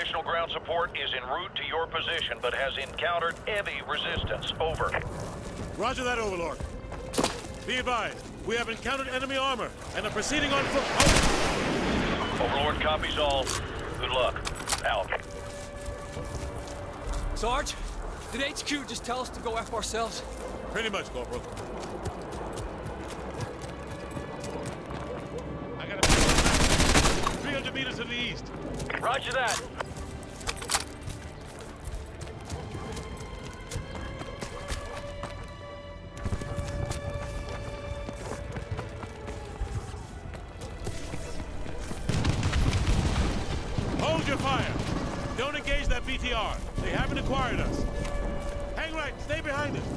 Additional ground support is en route to your position, but has encountered heavy resistance. Over. Roger that, Overlord. Be advised, we have encountered enemy armor and are proceeding on foot. Overlord copies all. Good luck. Out. Sarge, did HQ just tell us to go F ourselves? Pretty much, Corporal. I got a 300 meters to the east. Roger that. Hold your fire. Don't engage that BTR. They haven't acquired us. Hang right. Stay behind us.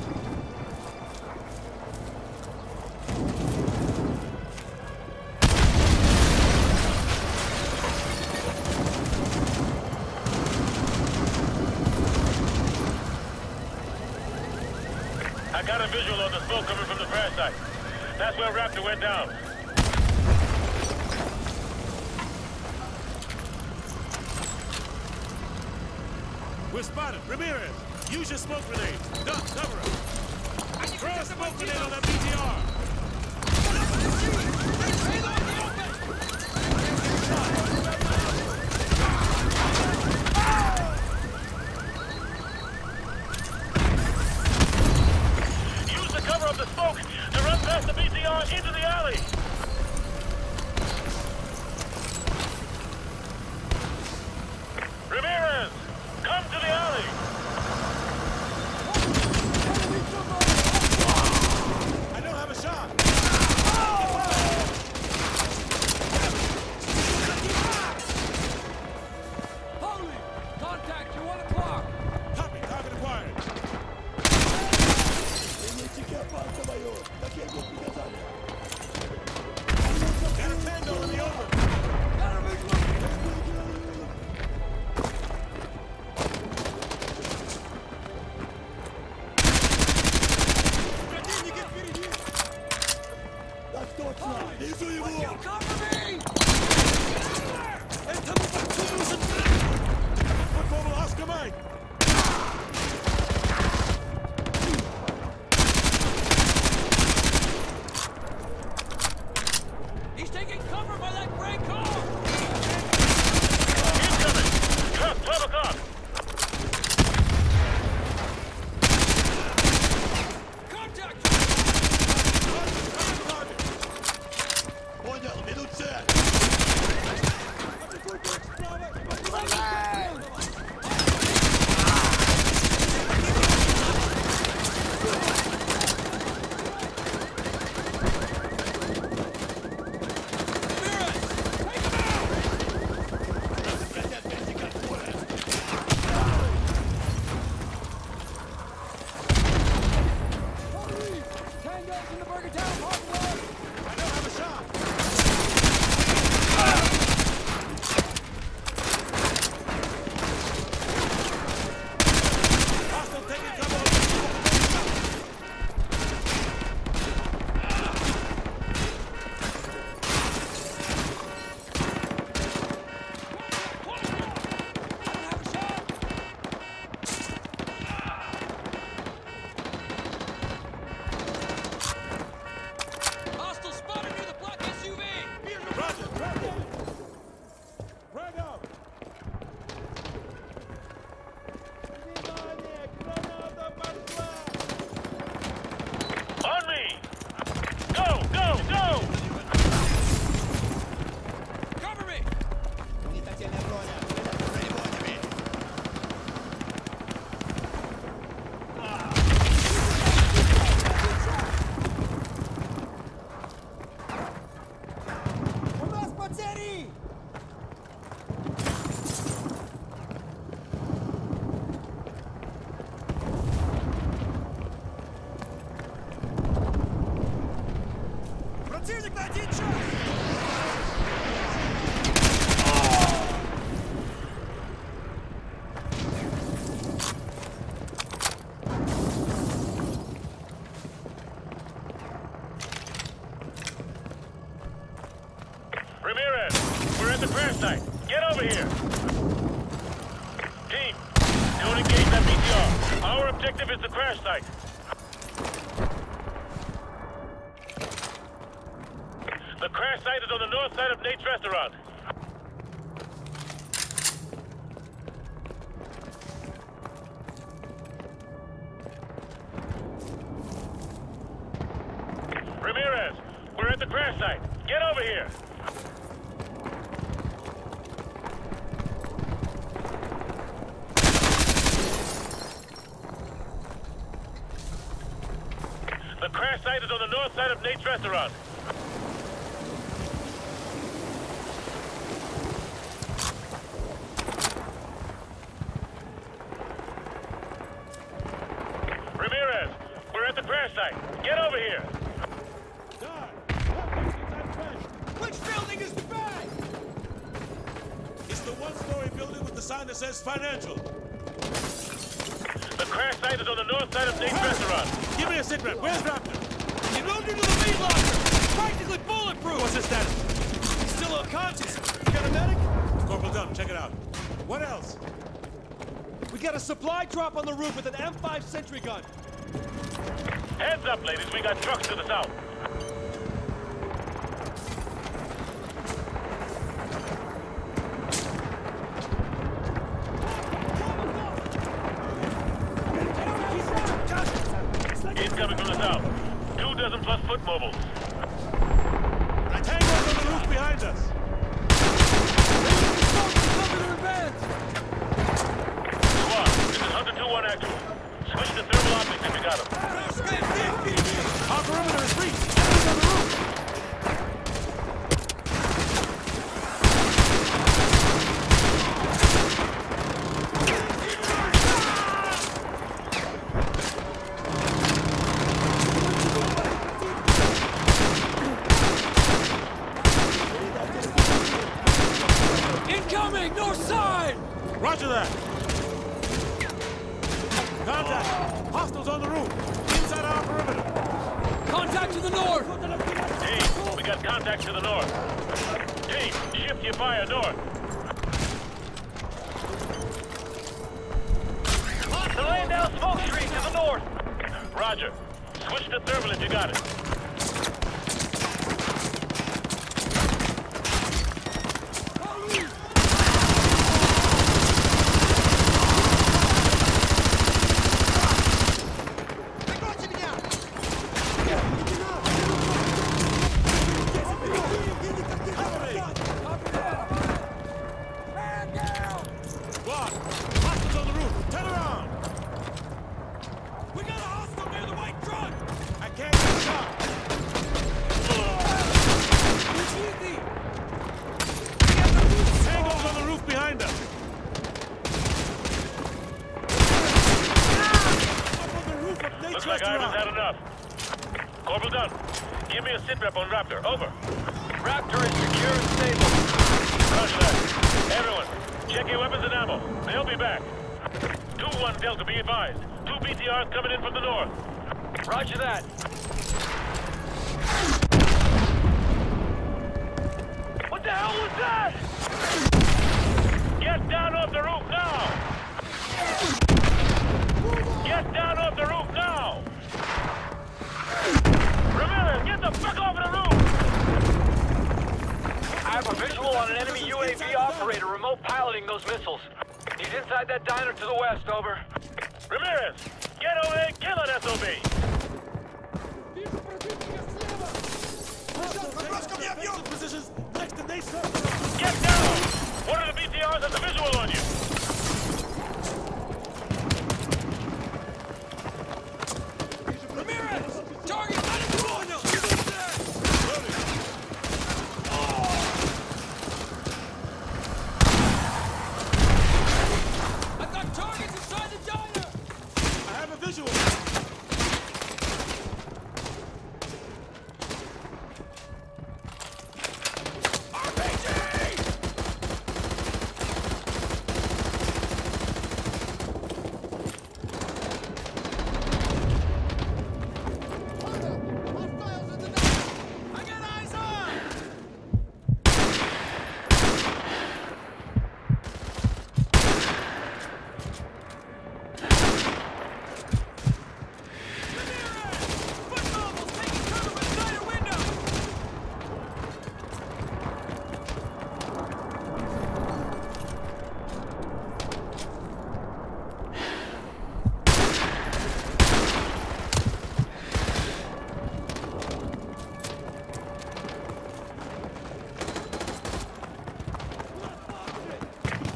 I got a visual on the smoke coming from the crash site. That's where Raptor went down. We're spotted. Ramirez, use your smoke grenade. Duck, cover us. Throw a smoke grenade on that BTR. Use the cover of the smoke to run past the BTR into the alley. Ramirez, come to the alley. I don't have a shot. Holy! Contact, you're 1 o'clock! Copy. Target acquired. Got a Tango in the open. Cover me! Corporal Oscar Mike. He's taking cover by that gray car! Incoming. Truck, 12 o'clock. Contact! Понял, минут 5. Tango's in the Burger Town parking lot! I don't have a shot. Hostile taking cover. Hostile spotted near the black SUV! Roger. Frag out. On me. Go, go, go. Cover me! У нас потери! Противник на 1 час! Ramirez, we're at the crash site. Get over here. Our objective is the crash site. The crash site is on the north side of Nate's restaurant. Ramirez, we're at the crash site. Get over here. The crash site is on the north side of Nate's restaurant. Ramirez, we're at the crash site. Get over here. Which building is the bag? It's the one-story building with the sign that says financial. The crash site is on the north side of Nate's restaurant. Give me a sit rep. Where's Raptor? He moved into the meat locker! Practically bulletproof! What's his status? He's still unconscious. You got a medic? Corporal Dunn, check it out. What else? We got a supply drop on the roof with an M5 sentry gun. Heads up, ladies. We got trucks to the south. Incoming from the south. 2 dozen plus foot mobiles. A tango's on the roof behind us. Squad, this is Hunter 2-1 actual. Switch to thermal optics if you got them. Our perimeter is breached. Enemies on the roof. Incoming! North side! Roger that. Contact. Hostiles on the roof. Inside our perimeter. Contact to the north! Team, we got contact to the north. Team, shift your fire north. They're laying down smoke screen to the north. Roger. Switch to thermal if you got it. Squad. Hostiles on the roof. Turn around. We got a hostile near the white truck! I can't get a shot. Tango's on the roof behind us. Up on the roof of Nate's Looks like Ivan's restaurant. had enough. Corporal Dunn, give me a sit rep on Raptor. Over. Raptor is secure and stable. Roger that. Everyone, check your weapons and ammo. They'll be back. 2-1 Delta, be advised. 2 BTRs coming in from the north. Roger that. What the hell was that? Get down off the roof now! Get down off the roof now! Ramirez, get the fuck off of the roof! I have a visual on an enemy UAV operator remote piloting those missiles. He's inside that diner to the west, over. Ramirez, get over there and kill an SOB! Positions next to Nate's restaurant. Get down! One of the BTRs has a visual on you! Ramirez! Target out of the corner! I've got targets inside the diner! I have a visual.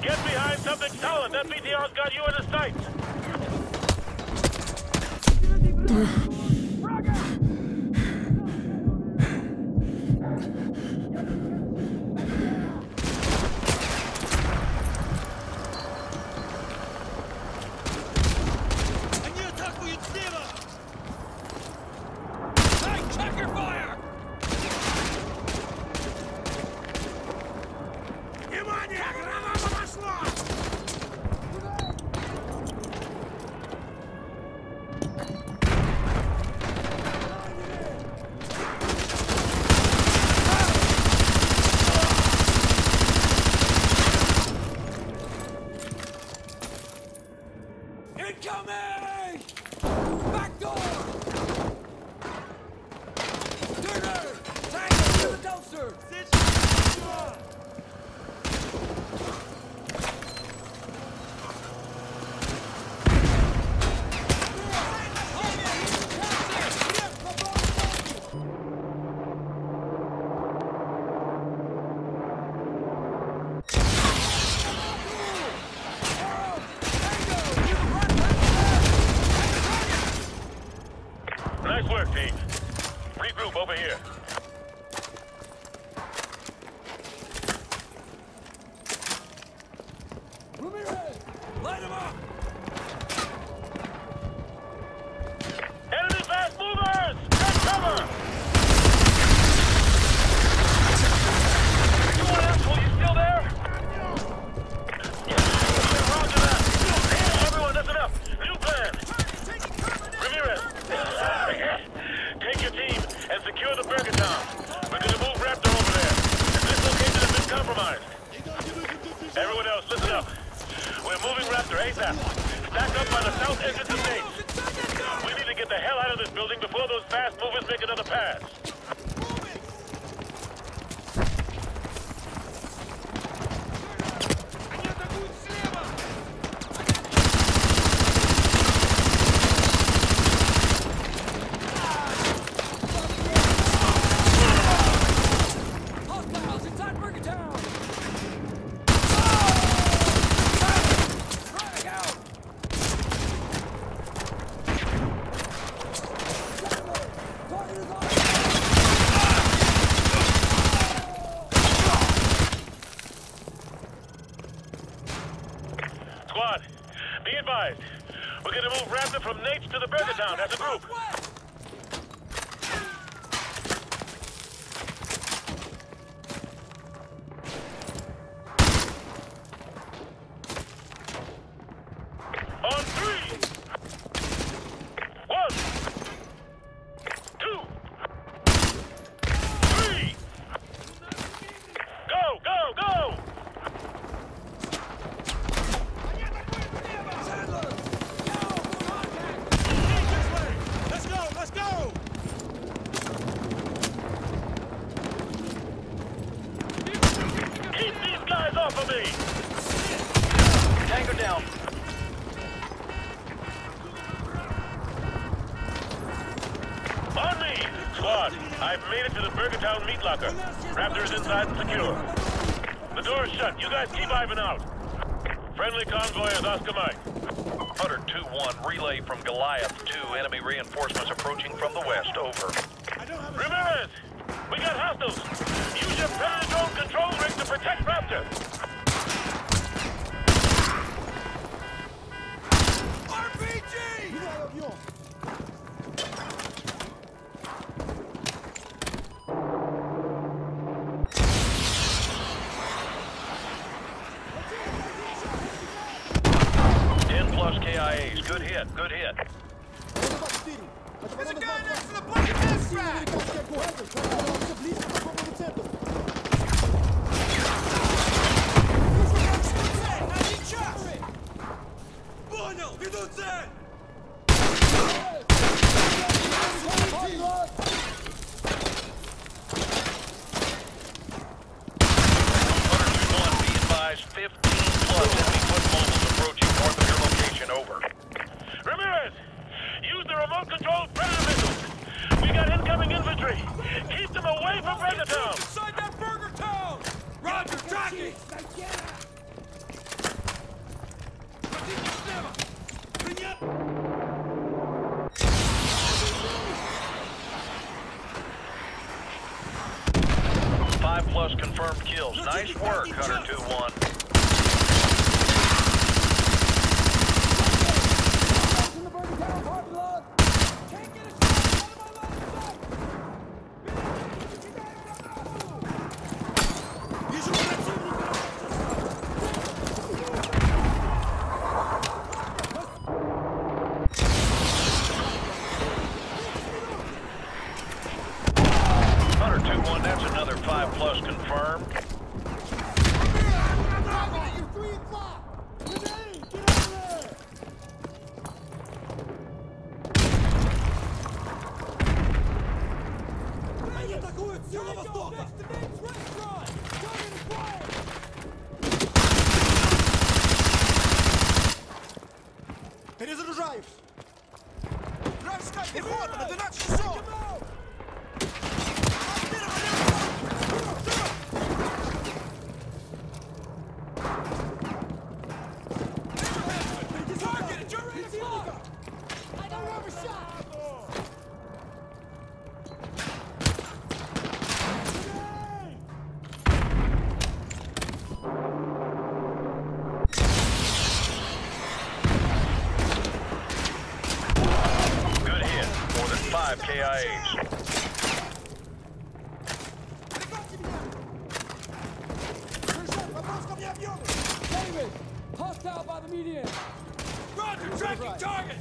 Get behind something solid. That BTR's got you in his sights. Incoming! Back door! Turner! Tango to the dumpster! Nice work, team. Regroup over here. Ramirez! Light him up! Enemy fast movers! Take cover! You want asshole, you still there? Yeah, roger that. Hey, everyone, listen up. New plan. Ramirez, take your team and secure the Burger Town. We're gonna move Raptor over there. This location has been compromised. Everyone else, listen up. We're moving Raptor ASAP. Stack up by the south entrance of Nate. We need to get the hell out of this building before those fast movers make another pass. Hostiles inside Burger Town! Frag out! Target is on! Squad, be advised. We're gonna move Raptor from Nates to the Burger Town as a group. Northwest! On 3! 1, 2, 3! Go, go, go! Sandler! Now for contact! This way! Let's go! Let's go! Keep these guys off of me! Tango down. On me! Squad, I've made it to the Burger Town meat locker. Raptor is inside and secure. The door's shut. You guys keep Ivan out. Friendly convoy is Oscar Mike. Hunter 2-1, relay from Goliath 2. Enemy reinforcements approaching from the west. Over. Ramirez! We got hostiles! Use your Predator drone control rig to protect Raptor! RPG! Plus KIAs. Good hit. Good hit. There's a guy next to the black gas rack! Понял! Ведут цель! Hunter 2-1, be advised, 15 plus enemy foot mobiles approaching north of your location. Over. Ramirez! Use the remote-controlled Predator missiles! We got incoming infantry! Keep them away from Burger Town! Inside that Burger Town! Roger, tracking! confirmed kills. Nice work, Hunter 2-1. Hunter 2-1, that's another 5+ confirmed. Перезаряжаюсь! Вражеская пехота на 12 часов! Good hit. More than 5 KIAs. David! Hostile by the median! Roger, tracking target!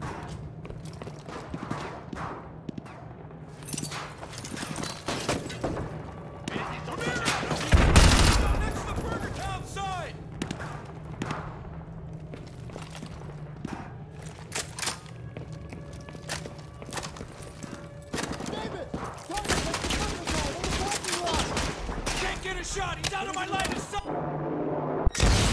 Next to the Burger Town side! Can't get a shot! He's out of my line of sight!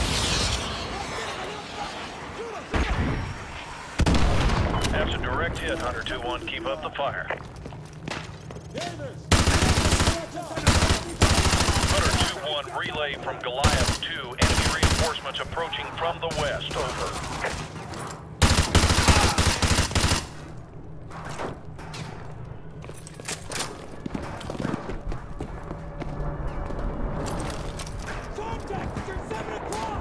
That's a direct hit, Hunter 2-1. Keep up the fire. Hunter 2-1, relay from Goliath 2. Enemy reinforcements approaching from the west. Over. Contact! It's 7 o'clock!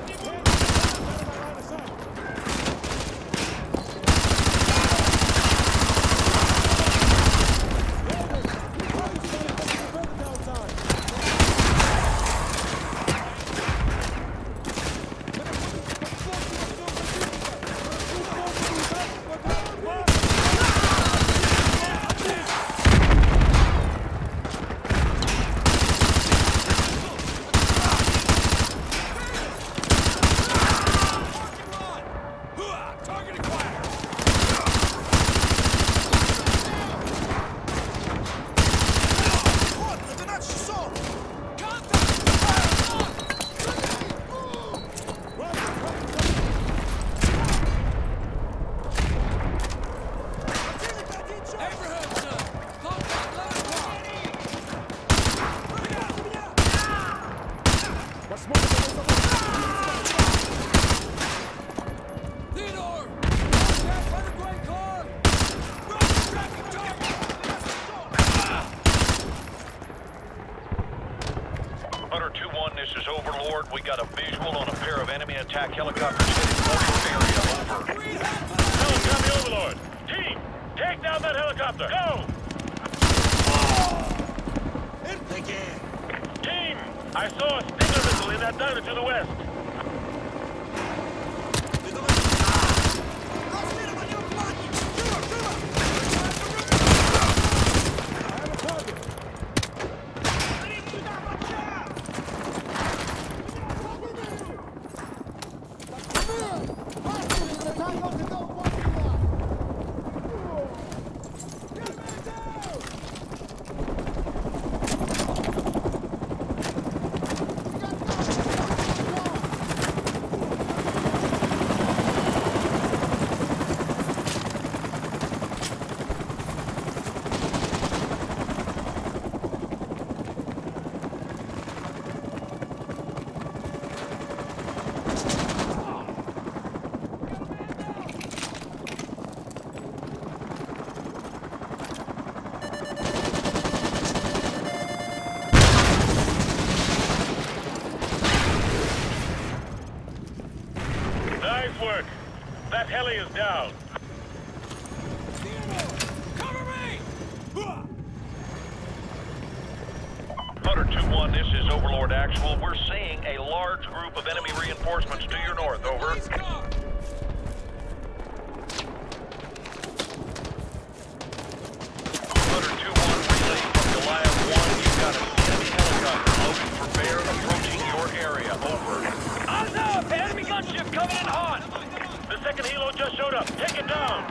Target acquired! Вот, на 12 часов! Abrahamson! Contact last one! Theodore! Contact by the gray car! Roger, tracking target! Hunter 2-1, this is Overlord. We got a visual on a pair of enemy attack helicopters heading for your area. Over. Helicopter Overlord. Team, take down that helicopter. Go! Team, I saw a Stinger missile in that diner to the west. work. That heli is down. Cover me! Hunter 2-1, this is Overlord Actual. We're seeing a large group of enemy reinforcements to your north, over. Police car! Hunter 2-1, relay from Goliath 1. You've got an enemy helicopter loaded for bear approaching your area, over. Eyes up! Enemy gunship coming in hot! The second helo just showed up. Take it down.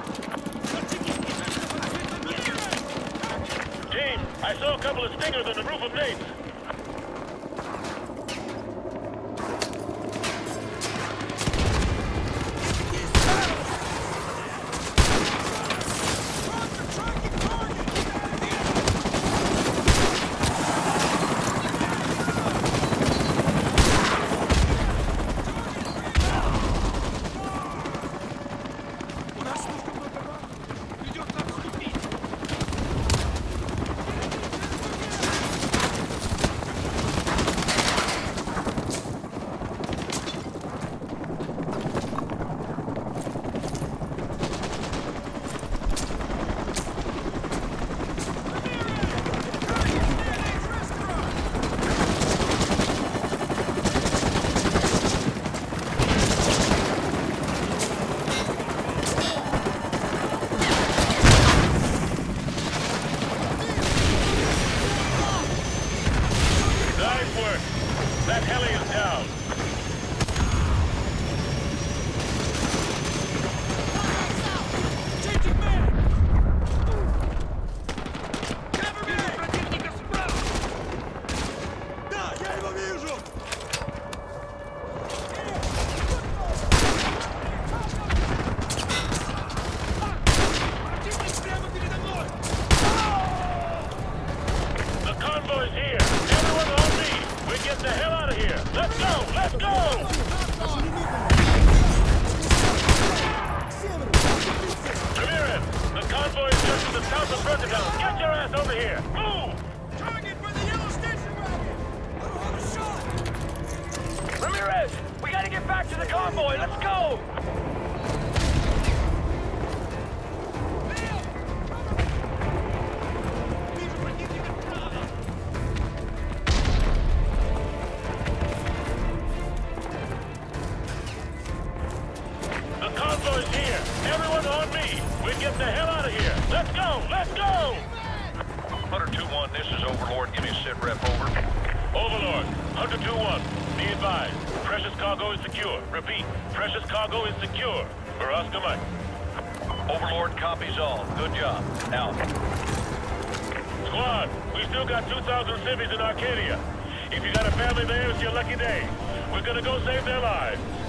Team, I saw a couple of stingers on the roof of Nate's. That heli is down. Changing man! Cover me! Да, я его вижу! Противник прямо передо мной! The convoy's here. Everyone on me. We get the hell out of here. Let's go. Let's go. Ramirez, the convoy is just to the south of Bergetown. Get your ass over here. Move. Target for the yellow station wagon! I don't have a shot! Ramirez, we gotta get back to the convoy. Let's go! Вижу противника справа! The convoy's here. Everyone on me. We get the hell out of here. Let's go. Let's go. Hunter 2-1, this is Overlord. Give me a sit rep, over. Overlord, Hunter 2-1. Be advised. Precious cargo is secure. Repeat. Precious cargo is secure. For Oscar Mike. Overlord copies all. Good job. Out. Squad, we still got 2,000 civvies in Arcadia. If you got a family there, it's your lucky day. We're gonna go save their lives.